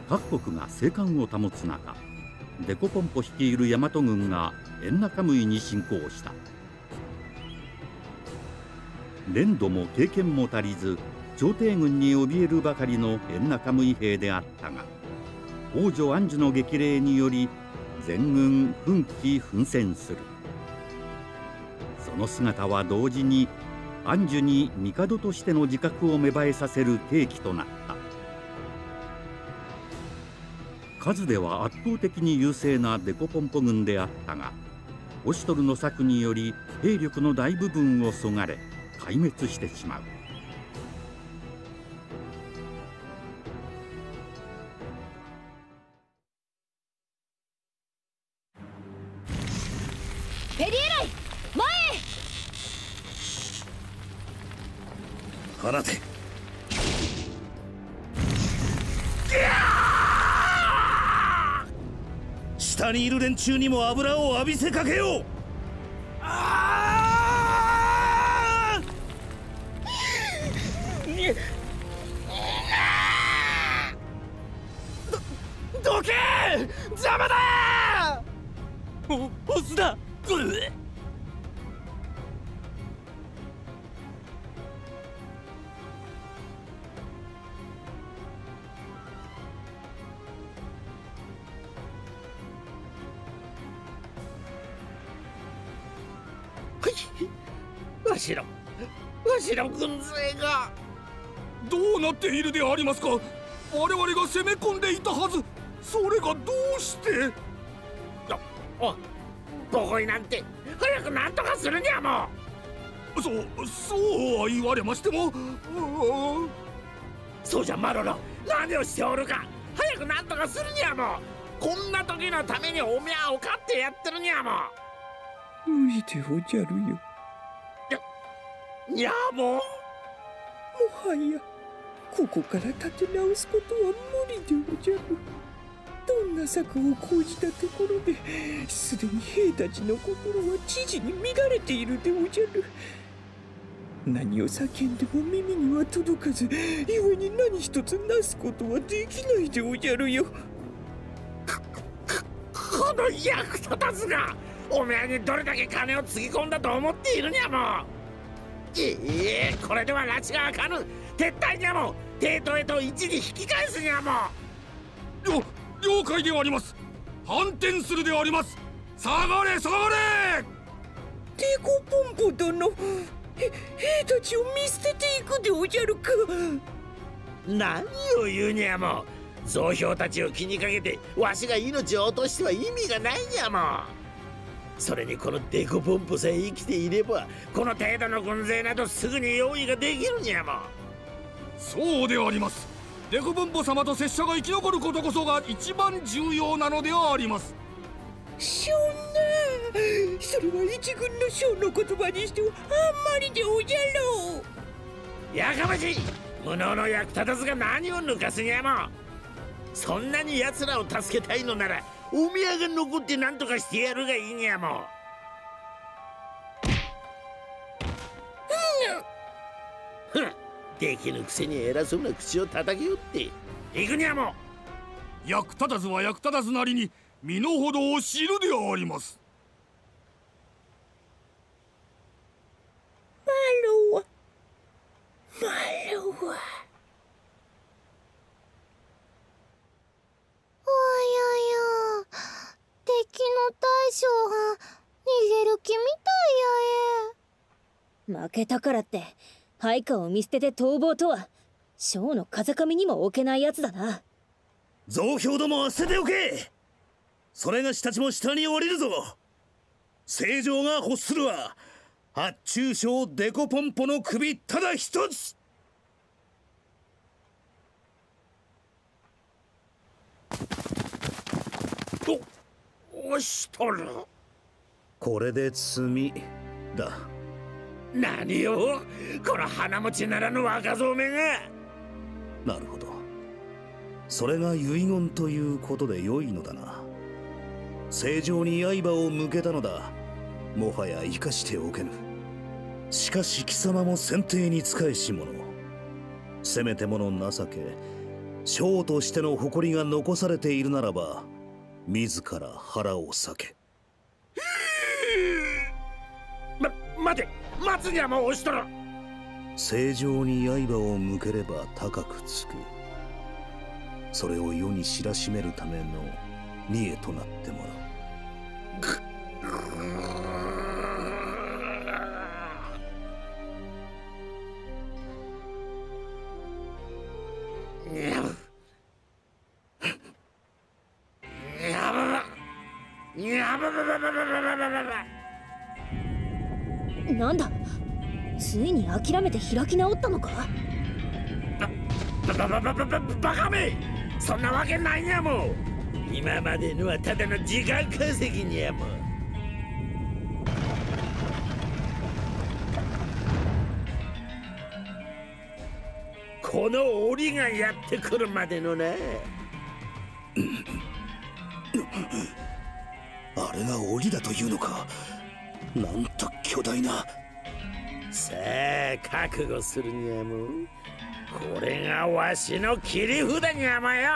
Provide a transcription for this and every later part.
各国が静観を保つ中、デコポンポ率いる大和軍がエンナカムイに侵攻した。練度も経験も足りず、朝廷軍に怯えるばかりのエンナカムイ兵であったが、王女安寿の激励により全軍奮起奮戦する。その姿は同時に安寿に帝としての自覚を芽生えさせる契機となった。数では圧倒的に優勢なデコポンポ軍であったが、オシュトルの策により兵力の大部分をそがれ壊滅してしまう。 ペリエライ、前へ！放て！下にいる連中にも油を浴びせかけよう。 どけ！邪魔だ！オスだ！わしの軍勢がどうなっているでありますか。我々が攻め込んでいたはず。それがどうして。 ボコイなんて早く何とかするにゃもう。 そうは言われましても。 そうじゃマロロ、何をしておるか。早く何とかするにゃもう。こんな時のためにおみゃを飼ってやってるにゃもう。 無理でおじゃるよ。 にゃもう。 もはやここから立て直すことは無理でおじゃる。どんな策を講じたところで、すでに兵たちの心は知事に乱れているでおじゃる。何を叫んでも耳には届かず、故に何一つなすことはできないでおじゃるよ。 この役立たずがおめえにどれだけ金をつぎ込んだと思っているにゃもう。これでは拉致があかぬ。撤退にゃもう。帝都へと一時引き返すにゃもう。 了解であります。反転するであります。下がれ下がれ。 デコポンポ殿、兵たちを見捨てていくでおじゃるか。 何を言うにゃもう。増票たちを気にかけてわしが命を落としては意味がないにゃもう。それにこのデコポンポさえ生きていれば、この程度の軍勢などすぐに用意ができるにゃもう。 そうであります。デコポンポ様と拙者が生き残ることこそが一番重要なのであります。 そんな、それは一軍の将の言葉にしてはあんまりでおじゃろう。やかましい。無能の役立たずが何を抜かすにゃもう。そんなに奴らを助けたいのならお宮が残って何とかしてやるがいいにゃもう。できぬくせに偉そうな口を叩きよって行くにゃもう。役立たずは役立たずなりに身の程を知るであります。 マロはおやや、敵の大将が逃げる気みたいやえ。負けたからって配下を見捨てて逃亡とは、将の風上にも置けないやつだな。 増票どもは捨てておけ。それがしたちも下に降りるぞ。正常が欲するは発注将デコポンポの首ただ一つ。 おしとる。 これで罪だ。 何をこの鼻持ちならぬ若造めが。 なるほど。それが遺言ということで良いのだな。正常に刃を向けたのだ。もはや生かしておけぬ。しかし貴様も先帝に仕えし者。せめてもの情け、 将としての誇りが残されているならば、自ら腹を裂け。 待つにはもう押しとる。 正常に刃を向ければ高くつく。それを世に知らしめるための見栄となってもらう。 なんだ、ついに諦めて開き直ったのか。 バカめ、そんなわけないんやもん。今までのはただの時間稼ぎにやもん。この檻がやってくるまでのな。 あれが檻だというのか。なんと巨大な。 さあ覚悟するにゃも。これがわしの切り札にゃもよ。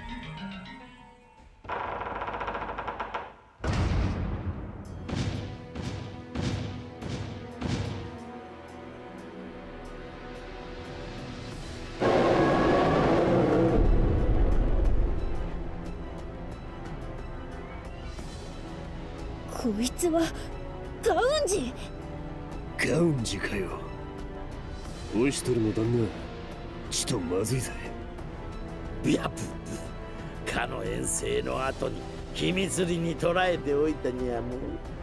こいつはガウンジ。 ガウンジかよ。 オイシトルの旦那、ちとまずいぜ。 ビャプかの遠征の後に秘密裏に捕らえておいたにゃも。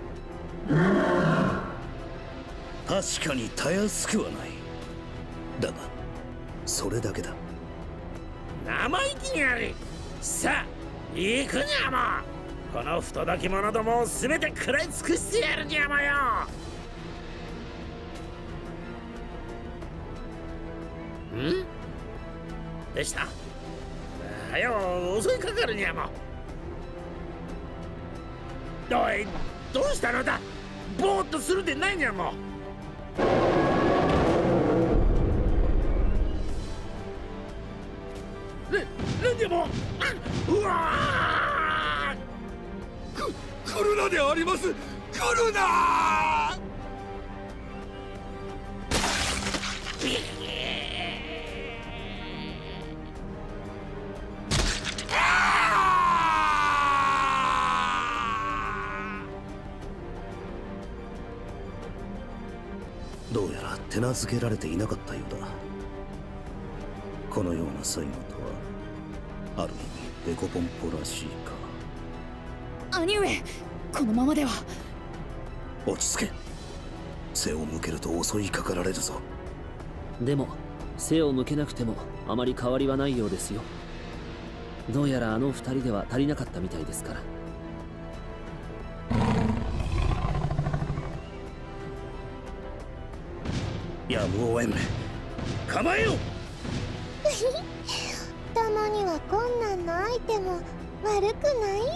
確かにたやすくはない。だがそれだけだ。 生意気にあり。さあ行くにゃも。この不届き者どもを全て食らい尽くしてやるにゃもよ。んでした。はよ襲いかかるにゃも。おい、どうしたのだ。ぼーっとするでないにゃも。なんでも。うわ来るなであります。来るな。 どうやら手なずけられていなかったようだ。このような最後とはある意味デコポンポらしいか。 兄上、このままでは。 落ち着け。背を向けると襲いかかられるぞ。 でも背を向けなくてもあまり変わりはないようですよ。どうやらあの二人では足りなかったみたいですから。 やむをえん。構えよ。 たまには困難な相手も悪くないえ。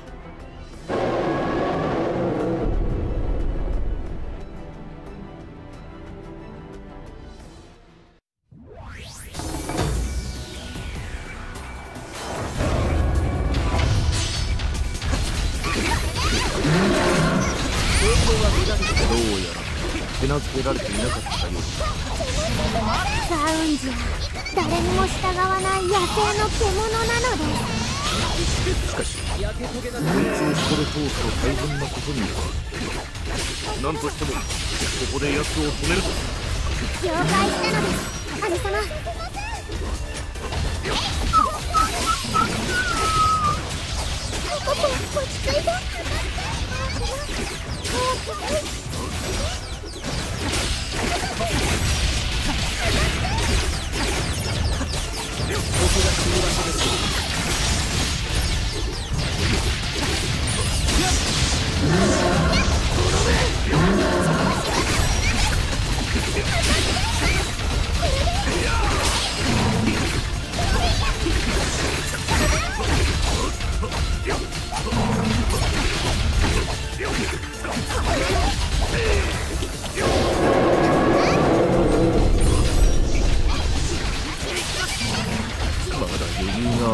どうやら手なずけられていなかったようガウンジは誰にも従わない野生の獣なのです。 しかしこいつをここで通すと大変なことになる。何としてもここで奴を止めると。 了解したのです、兄様。落ち着いて。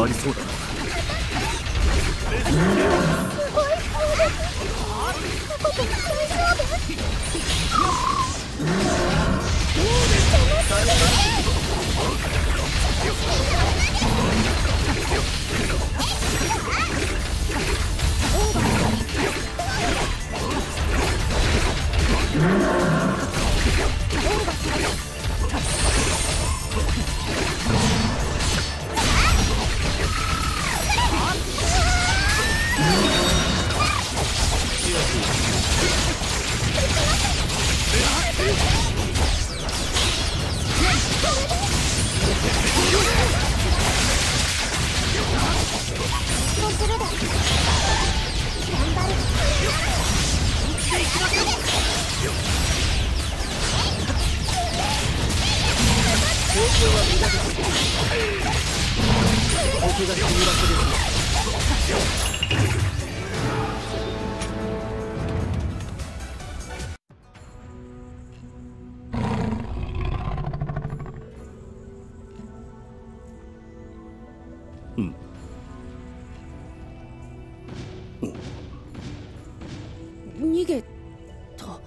りそうだな。 すごい攻撃。タコ君大丈夫？ 逃げた。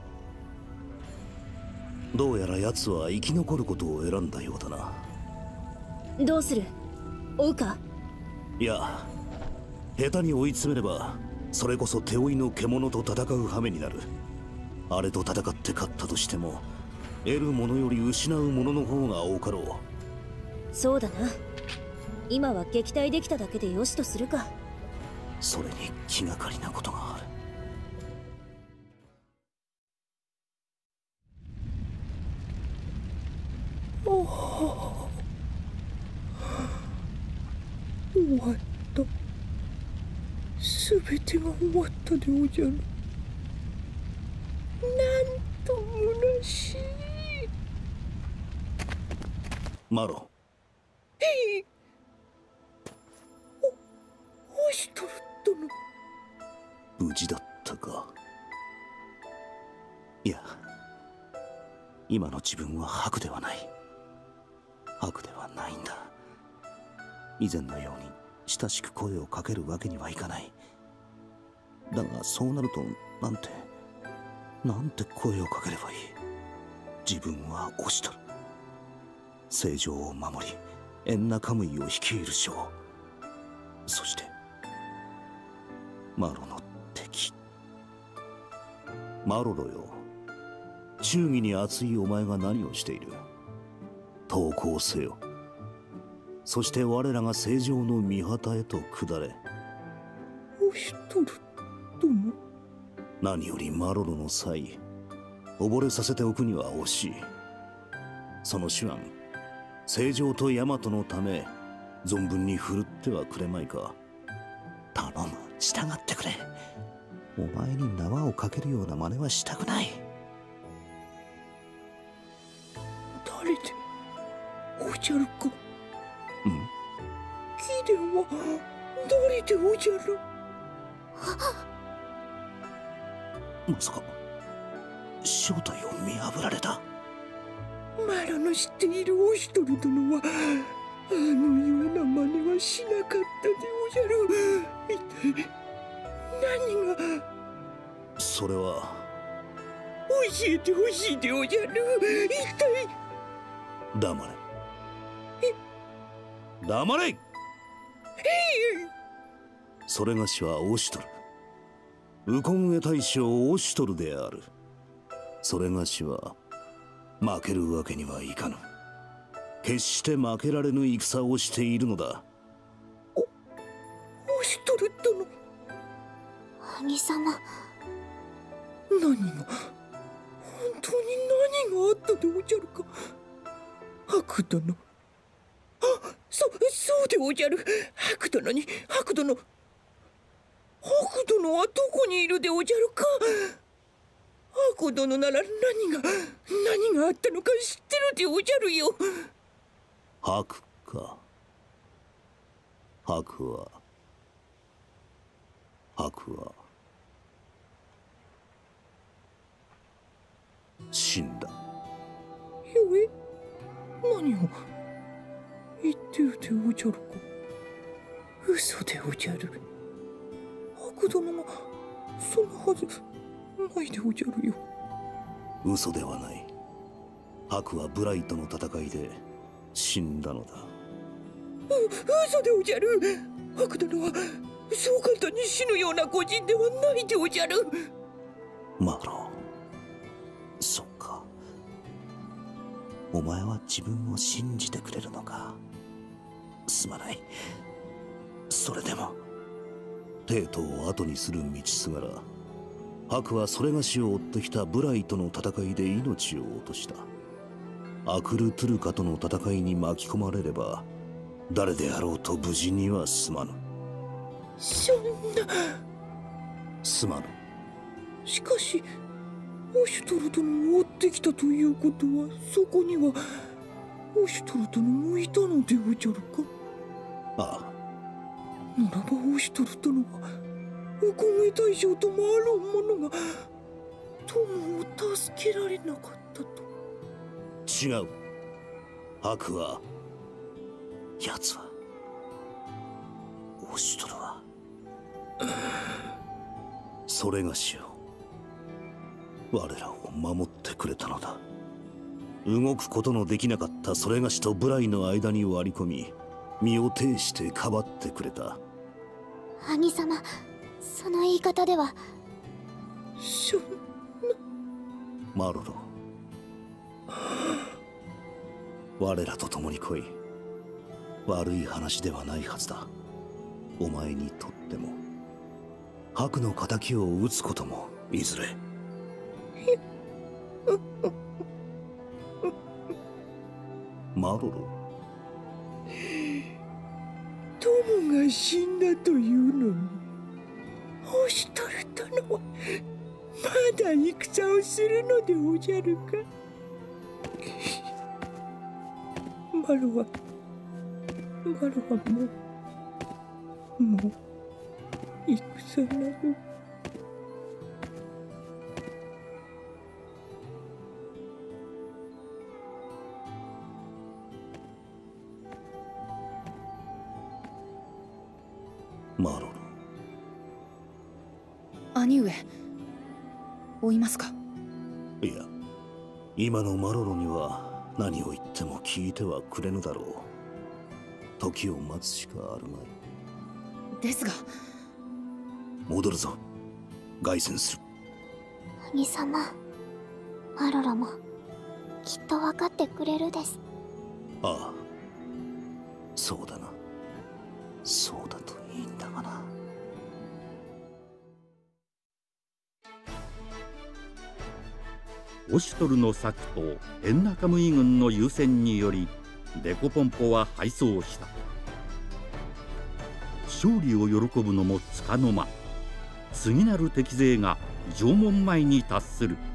どうやら奴は生き残ることを選んだようだな。 どうする？追うか？ いや、下手に追い詰めればそれこそ手負いの獣と戦う羽目になる。あれと戦って勝ったとしても得るものより失うものの方が多かろう。 そうだな。今は撃退できただけでよしとするか。 それに気がかりなことがある。 終わった。すべてが終わったでおじゃる。なんと虚しい。 マロ。 へい。オシトル殿。 無事だったか。いや、今の自分は悪ではない。悪ではないんだ。以前のように親しく声をかけるわけにはいかない。だがそうなるとなんて声をかければいい。自分はオシトル、聖城を守りエンナカムイを率いる将、そしてマロの敵。マロロよ、忠義に熱いお前が何をしている？投降せよ。そして我らが聖城の御旗へと下れ。 オシトル殿。 何よりマロロの際、溺れさせておくには惜しい。その手腕、聖城と大和のため存分に振るってはくれまいか。頼む、従ってくれ。お前に縄をかけるような真似はしたくない。 誰でおじゃるか？貴殿は誰でおじゃる？ まさか正体を見破られた？ マロの知っているオシトル殿はあのような真似はしなかったでおじゃる。一体何が？ それは教えてほしいでおじゃる。一体。 黙れ。黙れ。それがしはオシトル、ウコンエ大将オシトルである。それがしは負けるわけにはいかぬ。決して負けられぬ戦をしているのだ。 オシトル殿。 兄様。 何が、本当に何があったでおじゃるか？白殿。そうでおじゃる。白殿に、白殿はどこにいるでおじゃるか？白殿なら何があったのか知ってるでおじゃるよ。 白か。白は死んだ。 何を言ってるでおじゃるか？ 嘘でおじゃる。白殿がそんなはずないでおじゃるよ。 嘘ではない。白はブライとの戦いで死んだのだ。 嘘でおじゃる。白殿はそう簡単に死ぬような個人ではないでおじゃる。 マロ、そっか。お前は自分を信じてくれるのか。すまない。それでも帝都を後にする道すがら、白はそれがしを追ってきたブライとの戦いで命を落とした。アクルトゥルカとの戦いに巻き込まれれば誰であろうと無事には済まぬ。 そんな。 すまぬ。 しかしオシュトル殿を追ってきたということは、そこにはオシュトル殿もいたのでおじゃるか。 ああ。 ならばオシュトル殿はウコンエ大将ともあろう者が友を助けられなかったと。 違う。白は、奴は、オシュトルはそれがしを我らを守ってくれたのだ。動くことのできなかったそれがしとブライの間に割り込み、身を挺してかばってくれた。 兄様、その言い方では。 そんな。 マロロ、我らと共に来い。悪い話ではないはずだ。お前にとっても白の仇を討つこともいずれ。マロロ、 友が死んだというのにオシュトル殿はまだ戦をするのでおじゃるか。マロはもう戦など。 マロロ。 兄上、追いますか。 いや、今のマロロには何を言っても聞いてはくれぬだろう。時を待つしかあるまい。 ですが。 戻るぞ。凱旋する。 兄様、マロロもきっと分かってくれるです。 ああ、そうだな。そうだといいんだがな。 オシュトルの策とエンナカムイ軍の優先によりデコポンポは敗走した。勝利を喜ぶのもつかの間、次なる敵勢が城門前に達する。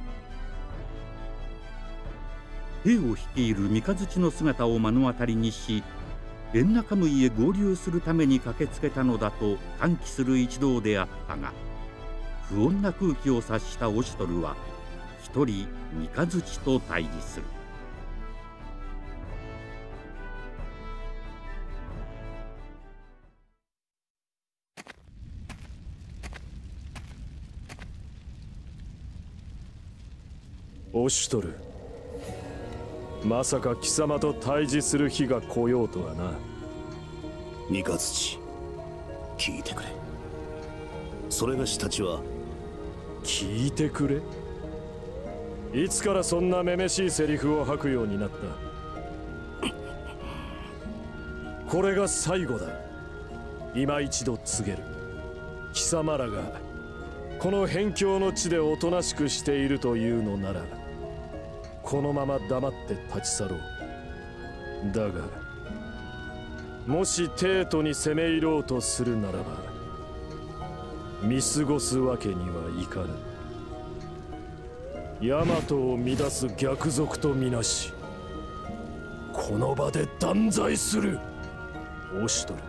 兵を率いる三日月の姿を目の当たりにし、エンナカムイへ合流するために駆けつけたのだと歓喜する一同であったが、不穏な空気を察したオシュトルは一人三日月と対峙する。 オシュトル、まさか貴様と対峙する日が来ようとはな。 三日月、聞いてくれ。それがしたちは。 聞いてくれ。いつからそんなめめしいセリフを吐くようになった。これが最後だ。今一度告げる。貴様らがこの辺境の地でおとなしくしているというのなら、このまま黙って立ち去ろう。だがもし帝都に攻め入ろうとするならば、見過ごすわけにはいかぬ。大和を乱す逆賊とみなし、この場で断罪する。オシュトル、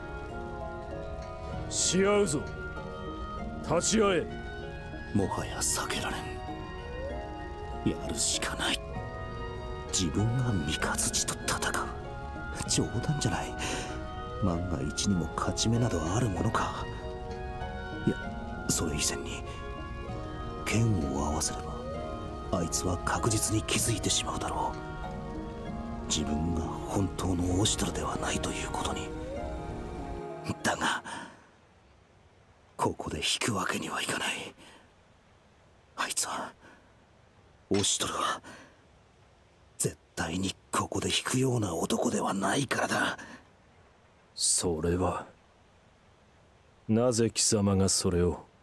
し合うぞ。立ち会え。 もはや避けられん。やるしかない。自分が三日月と戦う。冗談じゃない。 万が一にも勝ち目などあるものか。いや、それ以前に剣を合わせればあいつは確実に気づいてしまうだろう。自分が本当のオシトルではないということに。だがここで引くわけにはいかない。あいつは、オシトルは絶対にここで引くような男ではないからだ。 それはなぜ貴様がそれを。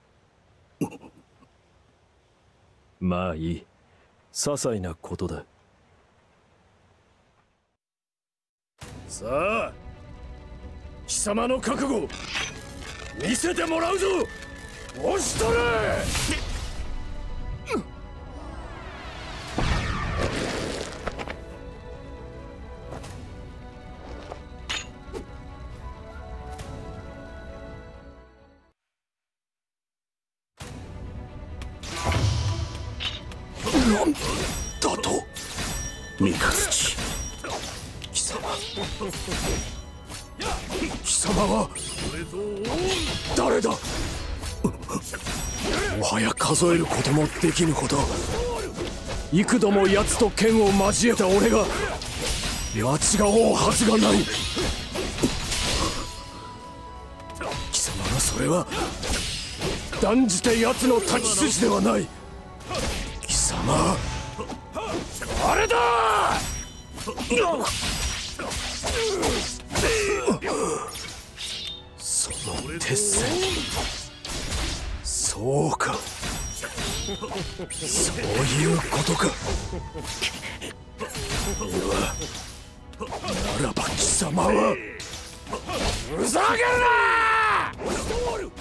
まあいい、些細なことだ。さあ、貴様の覚悟見せてもらうぞ、オシトル！ なんだと、三日月。貴様、貴様は誰だ？もはや数えることもできぬほど幾度も奴と剣を交えた俺が間違おうはずがない。貴様がそれは断じて奴の太刀筋ではない。貴様、あれだ！その鉄線、そうか、そういうことか。ならば貴様はふざけるな！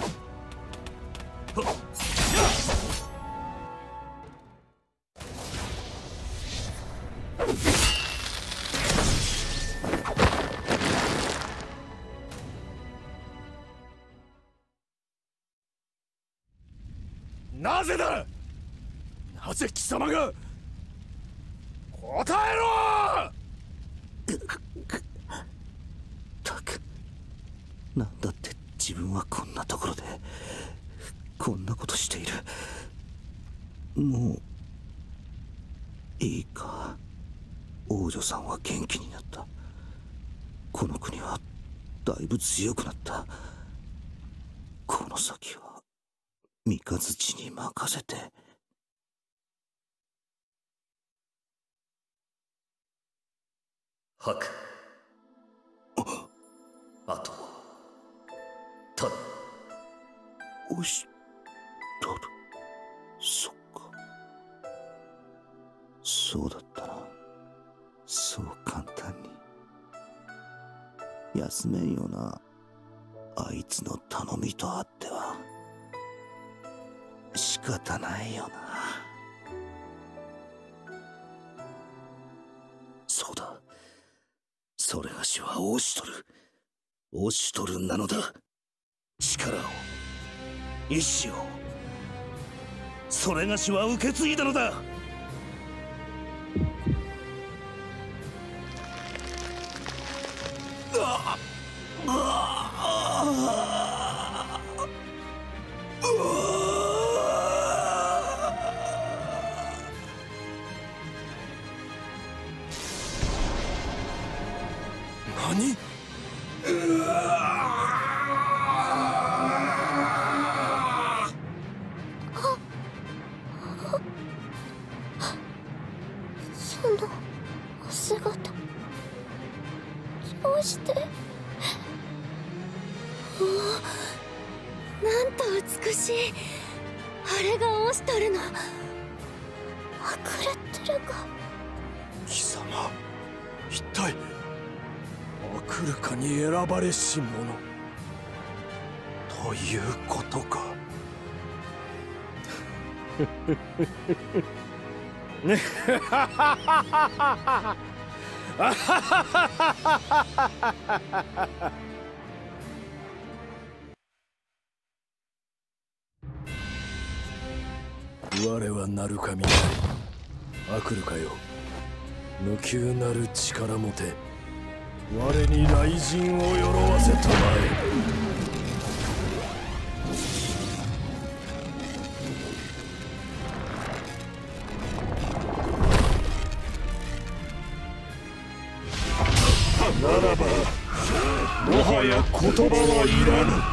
なぜだ？なぜ貴様が？答えろ！ たく、なんだって自分はこんなところでこんなことしている。もういいか。王女さんは元気になった。この国はだいぶ強くなった。この先は三日月に任せて。 ハク、あとタル。 オシトル、そっか、そうだったな。そう簡単に休めんよな。あいつの頼みとあっては仕方ないよな。そうだ、それがしはオシトル、オシトルなのだ。力を、意志を、それがしは受け継いだのだ。何？ そのお姿、どうして？おお、なんと美しい。あれがオシトルの。あくれてるか。 貴様、一体アクルカに選ばれし者ということか。我は鳴神なり、アクルカよ、無窮なる力もて。 我に雷神を鎧わせたまえ。ならばもはや言葉はいらぬ。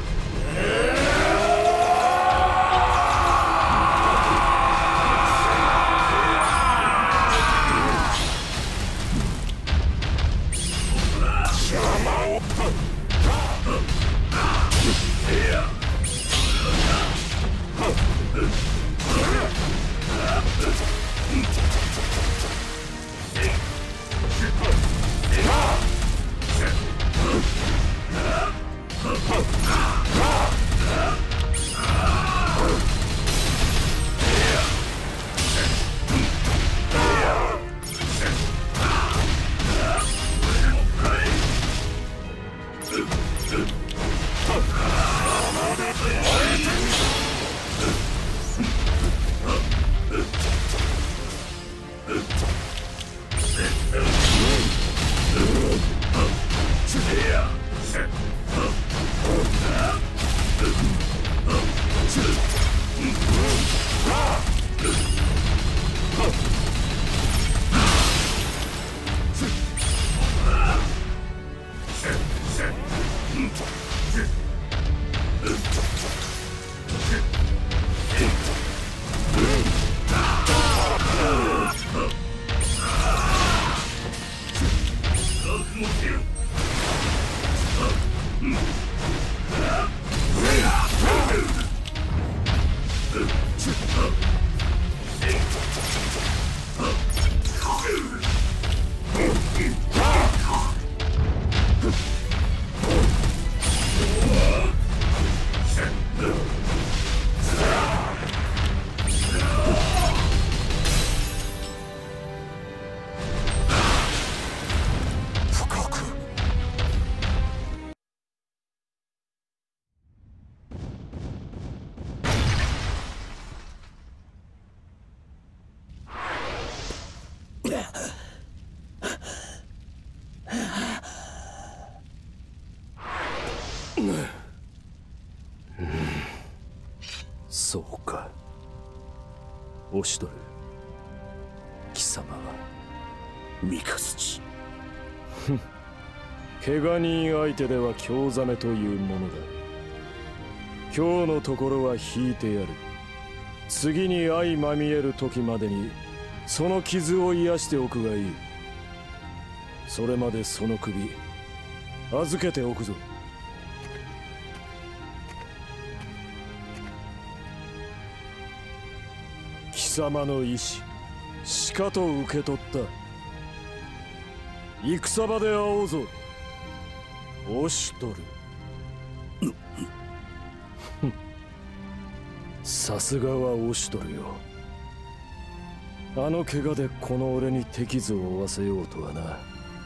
そうか、オシュトル、貴様は三日月。 怪我人相手では興ざめというものだ。今日のところは引いてやる。次に相まみえる時までにその傷を癒しておくがいい。それまでその首預けておくぞ。貴様の意志しかと受け取った。戦場で会おうぞ、オシュトル。さすがはオシュトルよ。あの怪我でこの俺に手傷を負わせようとはな。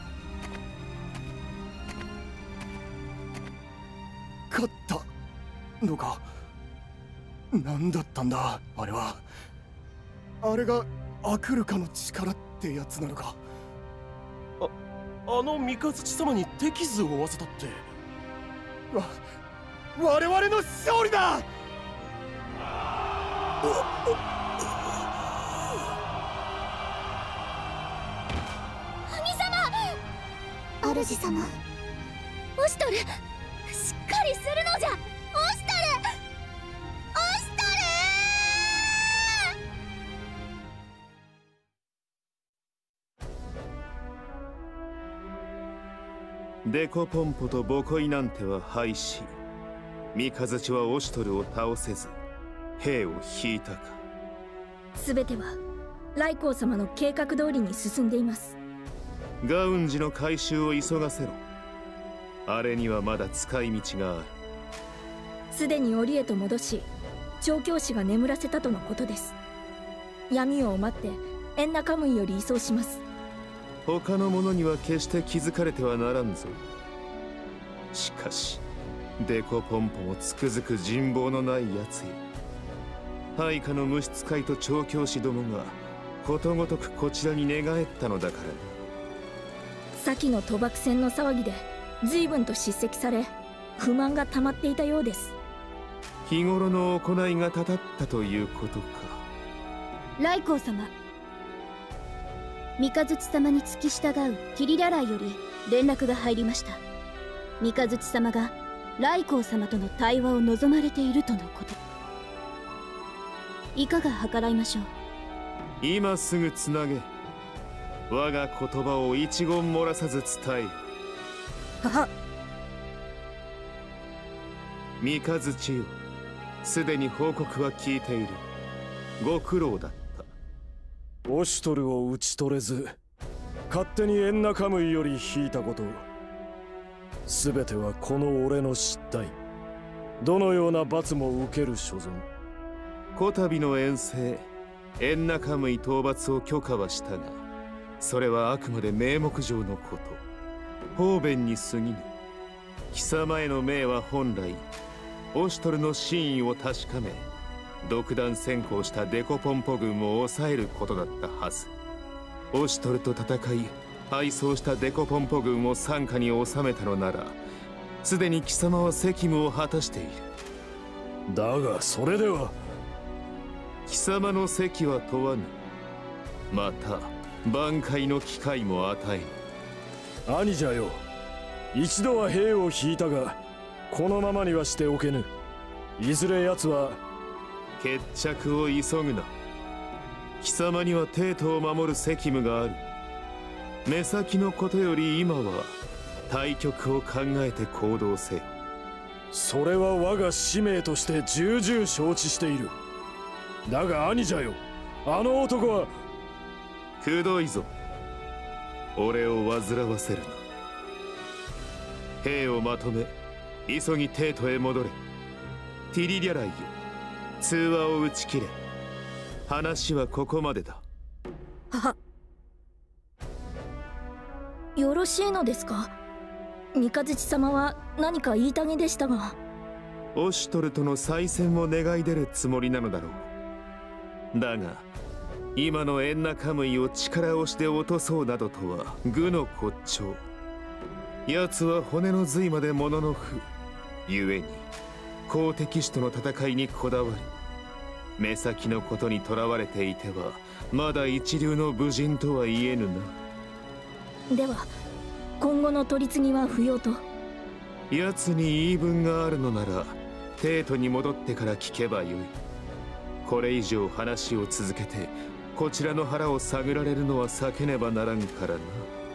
勝ったのか。何だったんだあれは。あれがアクルカの力ってやつなのか。あの三日月様に手傷を負わせたって。我々の勝利だ。 神様、主様、オシュトル、しっかりするのじゃ。オシュトル、オシュトル。 デコポンポとボコイなんては廃止。三日月はオシュトルを倒せず兵を引いたか。 全てはライコー様の計画通りに進んでいます。 ガウンジの回収を急がせろ。あれにはまだ使い道がある。 すでに檻へと戻し、調教師が眠らせたとのことです。闇を待ってエンナカムイより移送します。 他の者には決して気づかれてはならんぞ。しかしデコポンポもつくづく人望のないやつよ。配下の無質界と調教師どもがことごとくこちらに寝返ったのだから。 先の賭博戦の騒ぎで随分と叱責され不満が溜まっていたようです。 日頃の行いがたたったということか。 頼光様、三日月様に付き従うキリラライより連絡が入りました。三日月様が頼光様との対話を望まれているとのこと。いかが計らいましょう。 今すぐつなげ。我が言葉を一言漏らさず伝えよ。 はっ。 三日月よ、すでに報告は聞いている。ご苦労だった。 オシュトルを討ち取れず勝手にエンナカムイより引いたこと、全てはこの俺の失態。どのような罰も受ける所存。 こたびの遠征、エンナカムイ討伐を許可はしたが、それはあくまで名目上のこと。方便に過ぎぬ。貴様への命は本来オシュトルの真意を確かめ、独断専行したデコポンポ軍を抑えることだったはず。オシュトルと戦い敗走したデコポンポ軍を傘下に収めたのなら、すでに貴様は責務を果たしている。 だがそれでは貴様の責は問わぬ。また挽回の機会も与えぬ。兄じゃよ、一度は兵を引いたがこのままにはしておけぬ。いずれ奴は。 決着を急ぐな。貴様には帝都を守る責務がある。目先のことより今は対局を考えて行動せよ。 それは我が使命として重々承知している。だが兄じゃよ、あの男は。 くどいぞ。俺を煩わせるな。兵をまとめ急ぎ帝都へ戻れ。ティリリャライよ、通話を打ち切れ。話はここまでだ。 は、よろしいのですか。三日月様は何か言いたげでしたが。 オシュトルとの再戦を願い出るつもりなのだろう。だが今のエンナカムイを力押しで落とそうなどとは愚の骨頂。奴は骨の髄までもののふ。ゆえに好敵手との戦いにこだわり、目先のことにとらわれていてはまだ一流の武人とは言えぬな。 では今後の取り次ぎは不要と。 奴に言い分があるのなら帝都に戻ってから聞けばよい。これ以上話を続けてこちらの腹を探られるのは避けねばならんからな。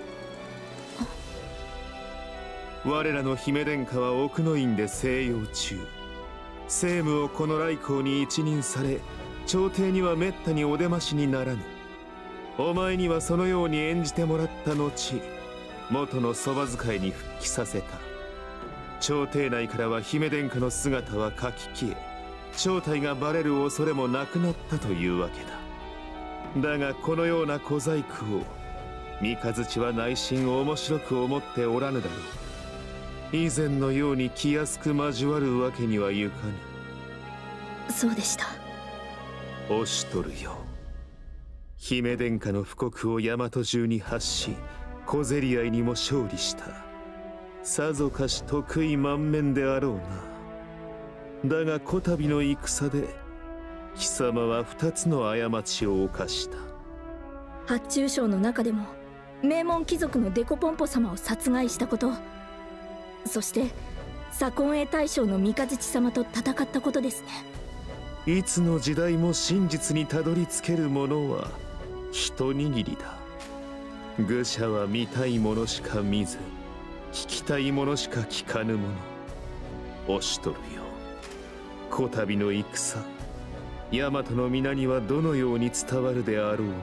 我らの姫殿下は奥の院で静養中。政務をこの来光に一任され、朝廷にはめったにお出ましにならぬ。お前にはそのように演じてもらった後、元のそば使いに復帰させた。朝廷内からは姫殿下の姿は書き消え、正体がバレる恐れもなくなったというわけだ。だがこのような小細工を三日月は内心面白く思っておらぬだろう。以前のように気安く交わるわけにはいかぬ。そうでした。 オシュトルよ、姫殿下の布告を大和中に発し、小競り合いにも勝利した。さぞかし得意満面であろうな。だがこたびの戦で貴様は2つの過ちを犯した。 発注省の中でも名門貴族のデコポンポ様を殺害したこと、そして左近衛大将の三日月様と戦ったことですね。 いつの時代も真実にたどり着けるものは一握りだ。愚者は見たいものしか見ず、聞きたいものしか聞かぬもの。オシュトルよ、こたびの戦、大和の皆にはどのように伝わるであろうな。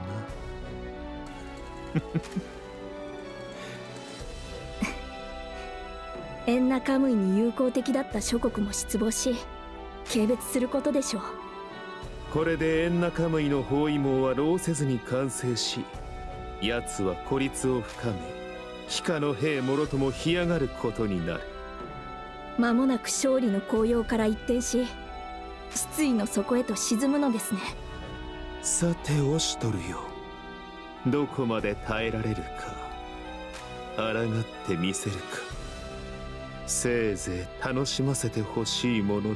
エンナカムイに友好的だった諸国も失望し、軽蔑することでしょう。 これでエンナカムイの包囲網は労せずに完成し、奴は孤立を深め、非下の兵もろとも干上がることになる。 間もなく勝利の高揚から一転し、失意の底へと沈むのですね。 さてオシュトルよ、どこまで耐えられるか。 抗ってみせるか。せいぜい楽しませてほしいものだ。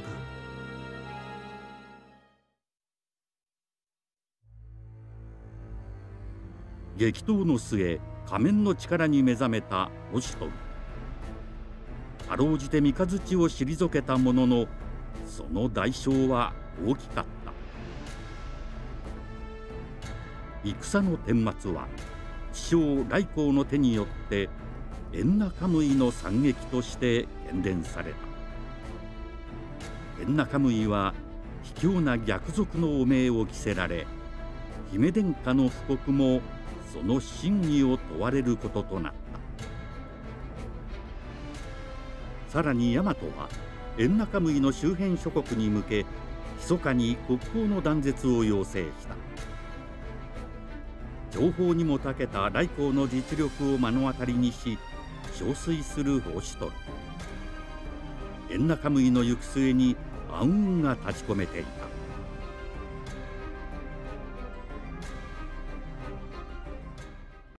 激闘の末、仮面の力に目覚めたオシュトル。かろうじて三日月を退けたものの、その代償は大きかった。戦の顛末は知将頼光の手によってエンナカムイの惨劇として喧伝された。エンナカムイは卑怯な逆賊の汚名を着せられ、姫殿下の布告もその真偽を問われることとなった。さらに大和はエンナカムイの周辺諸国に向け密かに国交の断絶を要請した。情報にも長けた頼光の実力を目の当たりにし憔悴するオシュトル。エンナカムイの行く末に暗雲が立ち込めていた。